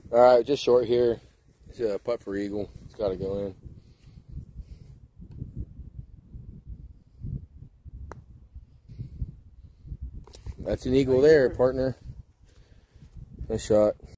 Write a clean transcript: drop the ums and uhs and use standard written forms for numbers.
All right, just short here. It's a putt for eagle. It's got to go in. That's an eagle there, partner. Nice shot.